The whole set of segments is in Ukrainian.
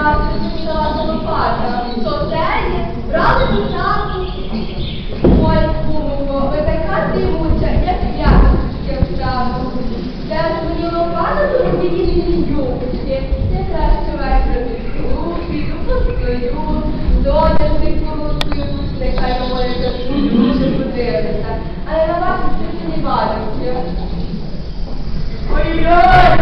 завтра почалася лопата. Що це є? Брали початку. Ой, кумонько, ви така дивуча, як я, дівчата. Де ж мені лопата, то робіть мені юбочки. Я краще вечора піду, піду постою, доняшник порушую, нехай говориться, дуже подивиться. Але на вашу світі не бачу. Ой-ой!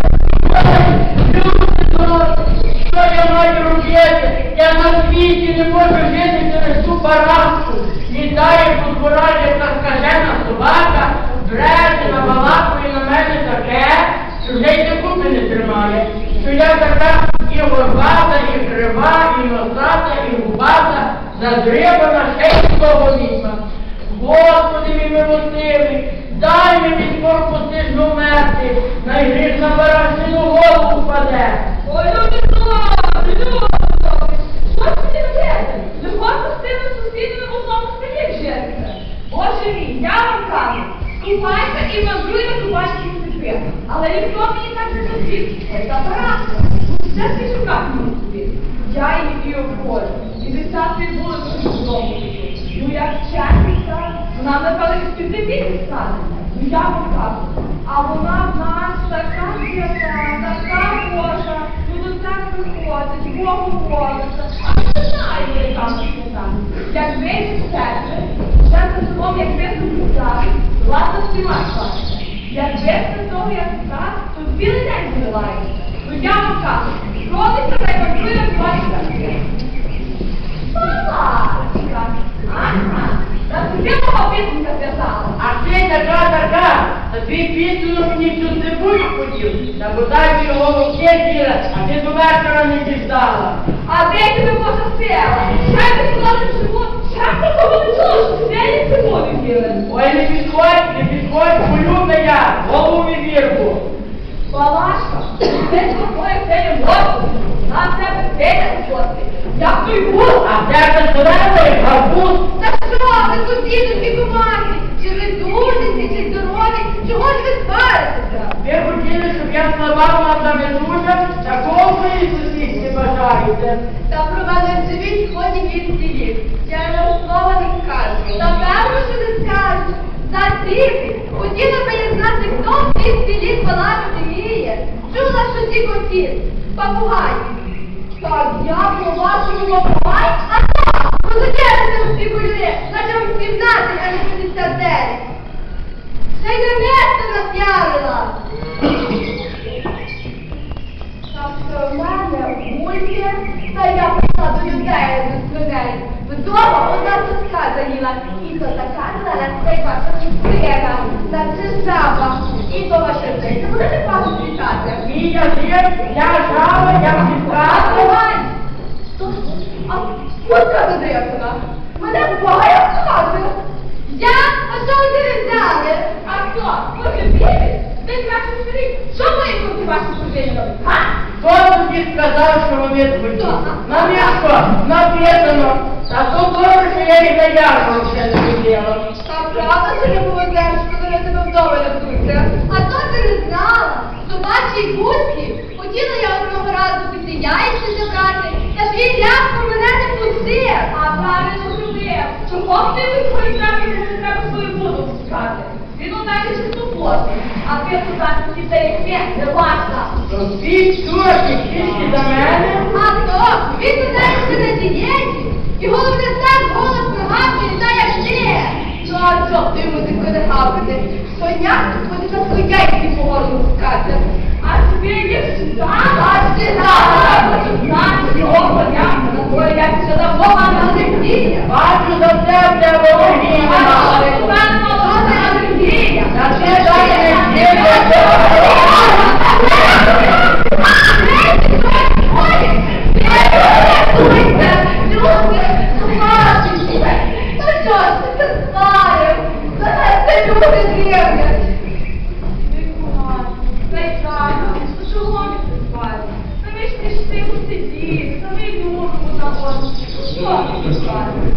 Що я маю робити? Я на світі не можу жити через ту парашку. Літає по дворах, яка скажена собака, бреше, набалакує на мене таке, що вже й докупи не тримає. Що я така і горбата, і крива, і носата, і губата, задрибана, ще й того візьма. Господи мій милостивий, дай мені корпусижну мерти, найгріх на барашину голову впаде. Ой, люди добрі, люди добрі. Що ж ви робите? Легко з тими сусідами в одному селі жити. Боже мій, я вам кажу, скупайся і мандруй на кубанські степи. Але ніхто мені так не сусід. Ось та параска. Все ти шукати мені собі. Я її обходжу. І десятки були в дому. Ну як чесніка, вона напевно від підлебіти стане. Ну я вам кажу. А вона в нас така дівча, така божа, ну до так виходить, Богу молиться. А не знаю, яка вона. Як вийде з церкви, вже за селом, як висунути зараз, ладно співати бачите. Як висне того, як так, то цілий день зливається. Ну я вам кажу, родиться та й вартує на бачите. Палачка! Ага, та тобі мого пісенька зв'язала. А ти така, та твій пісенок мені всю цибулю хотів, та бодай ти голову діла, а ти до вечора не дістала. А де тебе пощастила? Ще не сказати живу, ще такого не чула, що сидять цибулю їли. Ой, не підходь, полюбна я, голову вірку. Палашка, ти такою сеє мозку, на тебе сеє гости. Як той гуд, А в тебе зелений гарбуз. та що ви, сусідові комахи? Чи ви дурниці, чи здорові? Чого ж ви сваритеся? Ви хотіли, щоб я слабала за медужа, такого свої сусідки бажаєте. Та про мене живіть, ході від вік. Я не слова не скажу. Та певно, що не скажу. За тільки хотіла би я знати, хто в цій селі балакати вміє. Чула, що ті котів, папугаї. Так, я по-вашому папугай? А так, розодягнете у всі кольори, наче вам 17, а не 59. Ще й на місце нап'ялила. Так що в мене мульки, та я прийшла до людей до свиней. Вдома одна тоска заїла, і то така зелена, та й ваша сестрига, наче жаба. І то ваша життя будете пану вітати. Мія жив, я жава, я підказувала. А курка задрипана. Мене Бога схватив. Я? А що ви не взяли? А хто? Може бігти? Ви краще скажіть, що мої курки ваші подвійно? Га? Хто тобі сказав, що вони твої? На м'ясо написано. Та то добре, що я їх на ярмарку ще не виділа. Та правда, що не повезеш, коли я тебе вдома рятуйте? А то ти не знала. Собачі курки хотіла я одного разу піти яйця забрати, та твій ляпко мене не пустив. А правильно зробив. Чого б ти від своїх трапів не треба свою воду пускати? Він у мене чистоплотний, а ти туди дітей як не ваша. То твій чорти тільки за мене? А то, він туди на дієті, і головне так голосно гавкає, та як ти. Ну а що ти музику не гавкати? Соня буде на свої яйці по горлу пускати. А тобі є сюди? А сюди! А хочу знати, його коня, на твоє яйці ще давно мати алергія. Бачу за тебе алергія. А що у мене молода алергія? Та ти дай не Що?